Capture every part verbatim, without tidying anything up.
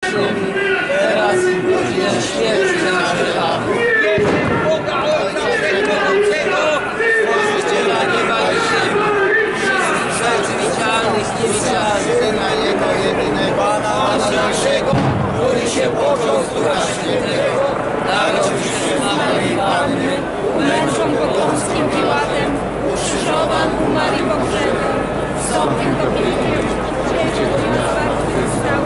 teraz i w godzinę śmierci naszej. Amen. Boga Ojca Wszechmogącego, Stworzyciela nieba i ziemi, wszystkich rzeczy widzialnych i niewidzialnych, Syna Jego jedynego, Pana naszego, który się począł z Ducha Świętego, narodził się z Maryi Panny, męczą go Pąckim Piłatem, ukrzyżowan, umarł i pogrzebany, wstąpił do piekieł, trzeciego dnia zmartwychwstał.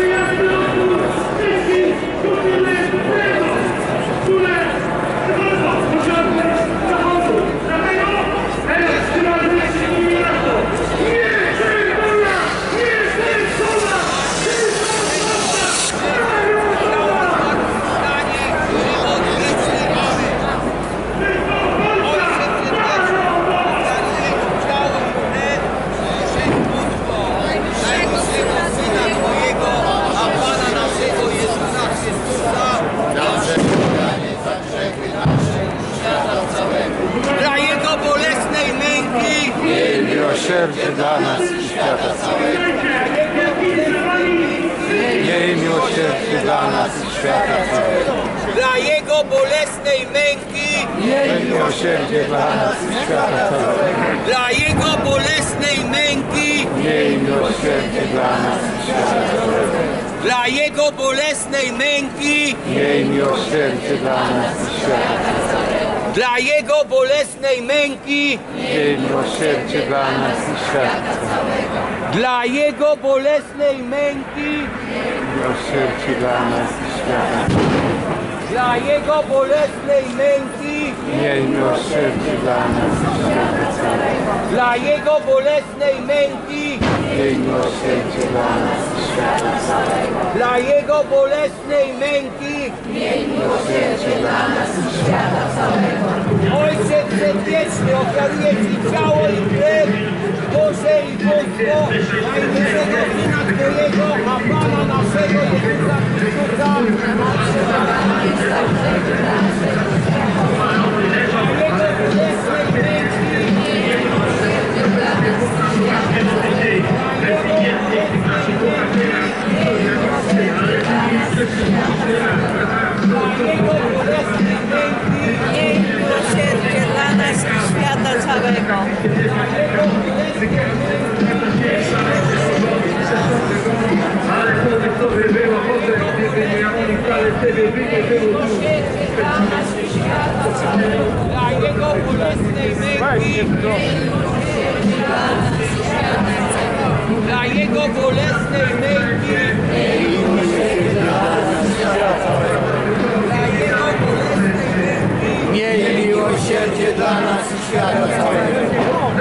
Miłosierdzie dla nas i świata całego. Miej miłosierdzie dla nas i świata całego. Dla Jego bolesnej męki. Miej miłosierdzie dla nas i świata całego. Dla Jego bolesnej męki. Miej miłosierdzie dla nas i świata całego. Dla Jego bolesnej męki. Miej miłosierdzie dla nas i świata całego. Dla Jego bolesnej męki. Miej miłosierdzie dla nas i świata całego. Dla Jego bolesnej męki. Miłosierdzie dla nas i świata całego. Dla Jego bolesnej męki. Miej miłosierdzie dla nas i świata całego. Dla Jego bolesnej męki. Miej miłosierdzie dla nas i świata całego. Dla Jego bolesnej męki. Miej miłosierdzie dla nas i świata całego. Ojcze Przedwieczny, ofiaruję Ci ciało i krew, duszę i bóstwo najmilszego Syna Twojego, a Pana naszego Jezusa Chrystusa, Jego bolesnej męki, Miej miłosierdzie dla nas i świata całego. Ale to co by było, potem gdyby ja on wcale wtedy by nie było tu. dla Jego bolesnej męki, dla Jego bolesnej męki, Miej miłosierdzie dla nas i świata całego.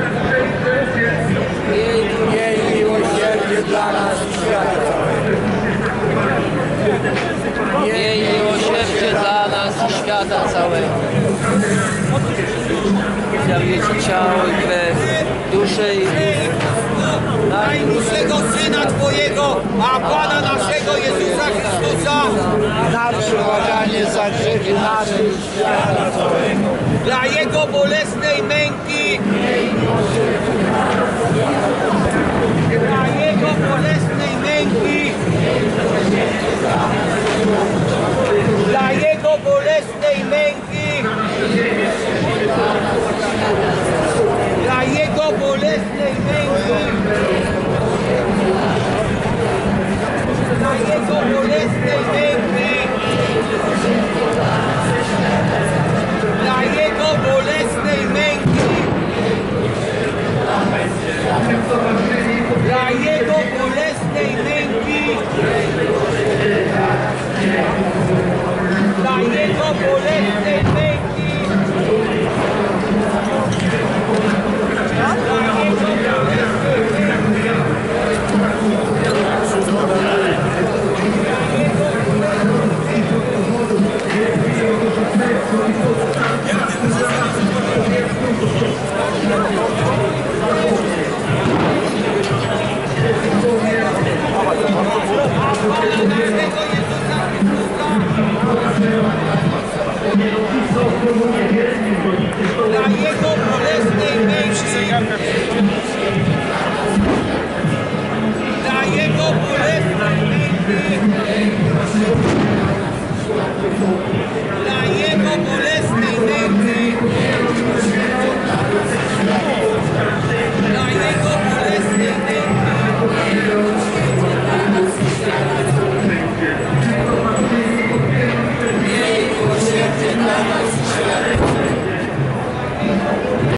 Miej miłosierdzie dla nas i świata całego. Miej miłosierdzie dla nas i świata całego. Ofiaruję Ci ciało i krew, duszę i najmilszego Syna Twojego, a Pana naszego Jezusa Chrystusa, Na przebłaganie za grzechy nasze i świata całego. dla Jego bolesnej męki, dla Jego bolesnej męki, dla Jego bolesnej męki, dla Jego bolesnej męki, dla Jego bolesnej męki, dla Jego bolesnej męki. Dla Jego bolesnej